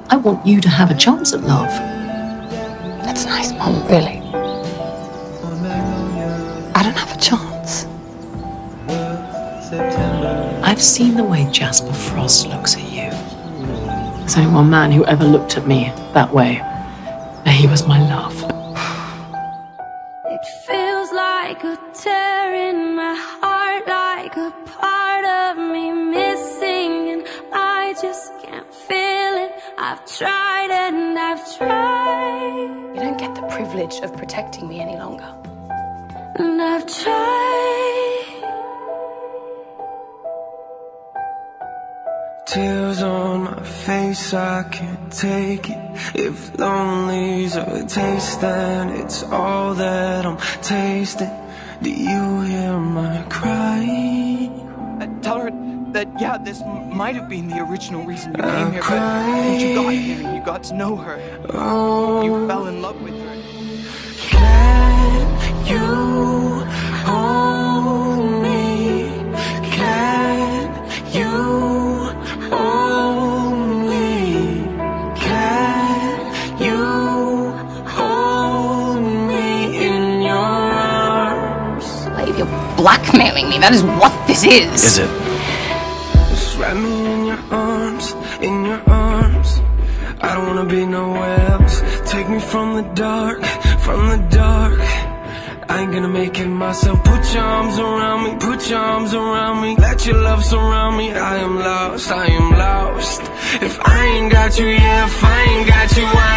I want you to have a chance at love. That's nice, Mum, really. I don't have a chance. I've seen the way Jasper Frost looks at you. There's only one man who ever looked at me that way, and he was my love. It feels like a tear in my heart, like a part of me missing, and I just can't feel it. I've tried and I've tried. You don't get the privilege of protecting me any longer. And I've tried. Tears on my face, I can't take it. If lonely's a taste, then it's all that I'm tasting. Do you hear my cry? Tell her that, yeah, this might have been the original reason you came here, but once you got here and you got to know her, you fell in love with her. Can you hold me? Can you hold me? Can you hold me in your arms? Like, you're blackmailing me. That is what this is. Is it? Just wrap me in your arms, in your arms. I don't wanna be nowhere else. Take me from the dark, from the dark. I ain't gonna make it myself. Put your arms around me, put your arms around me. Let your love surround me. I am lost, I am lost. If I ain't got you, yeah, if I ain't got you,